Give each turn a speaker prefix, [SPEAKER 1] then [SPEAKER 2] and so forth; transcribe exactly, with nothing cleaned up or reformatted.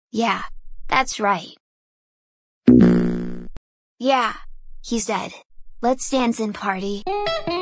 [SPEAKER 1] Yeah, that's right. Yeah, he said. Let's dance and party.